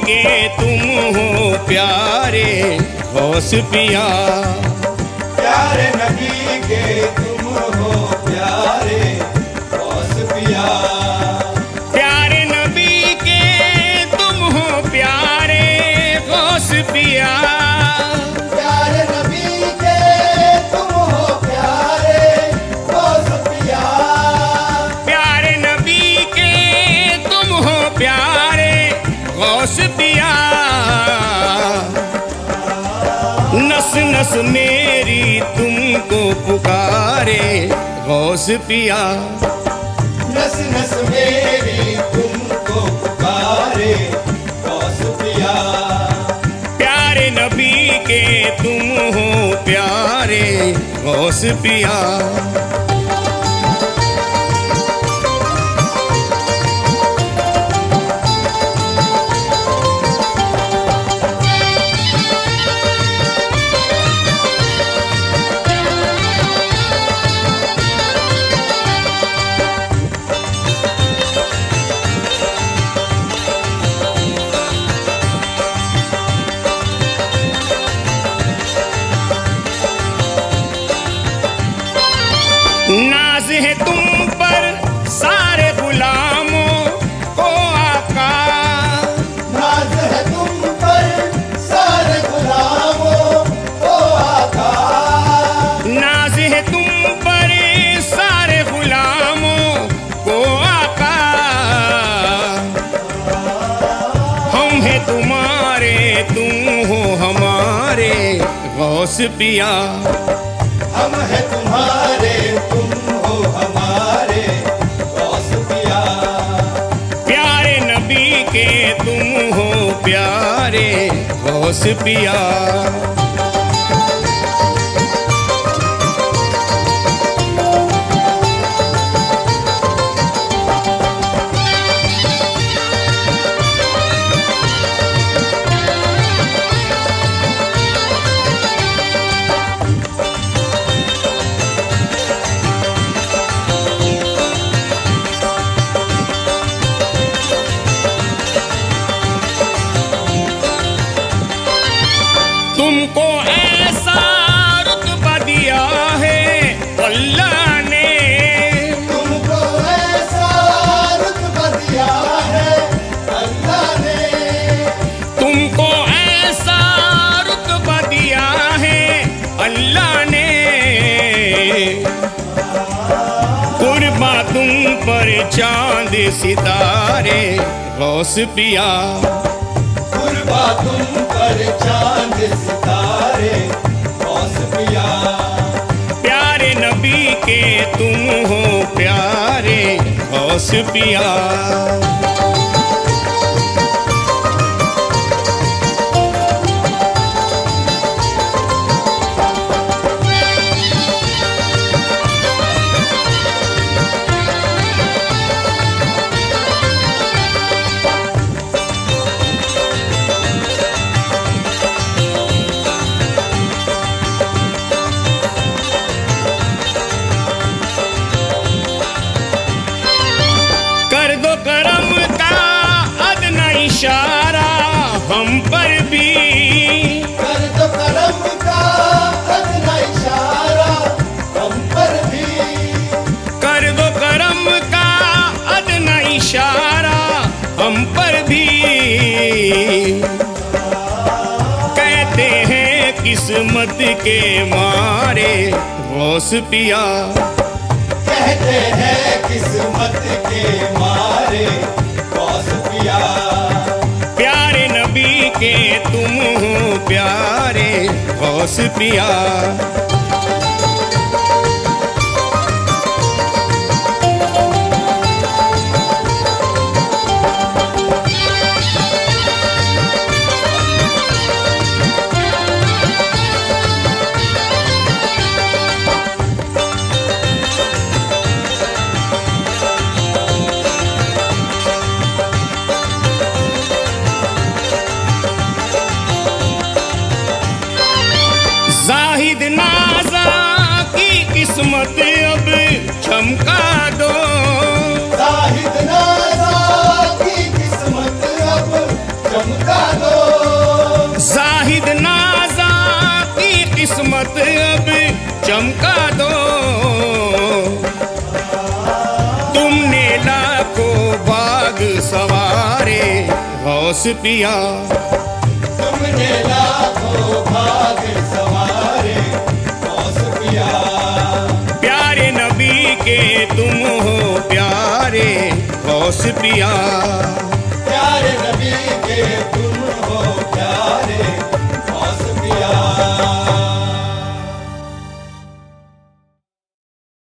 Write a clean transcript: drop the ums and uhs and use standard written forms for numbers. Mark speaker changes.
Speaker 1: के तुम हो प्यारे गौस पिया।
Speaker 2: प्यारे नबी के तुम हो प्यारे गौस पिया।
Speaker 1: प्यारे नबी के तुम हो प्यारे गौस पिया।
Speaker 2: प्यारे नबी के तुम हो प्यारे गौस पिया।
Speaker 1: प्यारे नबी के तुम हो प्यारे गौस पिया। नस नस मेरी तुमको पुकारे गौस पिया।
Speaker 2: नस नस मेरी तुमको पुकारे गौस पिया।
Speaker 1: प्यारे नबी के तुम हो प्यारे गौस पिया। नाज है तुम पर सारे गुलामों को आका।
Speaker 2: नाज है तुम पर सारे गुलामों को आका।
Speaker 1: नाज है तुम पर सारे गुलामों को आका। हम हैं तुम्हारे तुम हो हमारे गौस पिया।
Speaker 2: हम हैं तुम्हारे तुम हो हमारे गौस पिया।
Speaker 1: प्यारे नबी के तुम हो प्यारे गौस पिया। तुमको ऐसा रुतबा दिया है अल्लाह ने।
Speaker 2: तुमको ऐसा रुतबा दिया है अल्लाह ने।
Speaker 1: तुमको ऐसा रुतबा दिया है अल्लाह ने। कुर्बा तुम पर चांद सितारे गौस पिया।
Speaker 2: कुर्बा तुम पर चांद सितारे गौस पिया।
Speaker 1: प्यारे नबी के तुम हो प्यारे गौस पिया। कर दो करम का अदना इशारा हम पर भी।
Speaker 2: कर दो करम का अदना इशारा हम पर भी।
Speaker 1: कर दो करम का अदना इशारा हम पर भी। कहते हैं किस्मत के मारे गौस पिया।
Speaker 2: कहते हैं किस्मत के मारे गौस पिया।
Speaker 1: प्यारे नबी के तुम हो प्यारे गौस पिया। जाहिद ना गौस पिया।
Speaker 2: तुमने लाखों भाग संवारे गौस पिया।
Speaker 1: प्यारे नबी के तुम हो प्यारे गौस पिया।
Speaker 2: प्यारे नबी के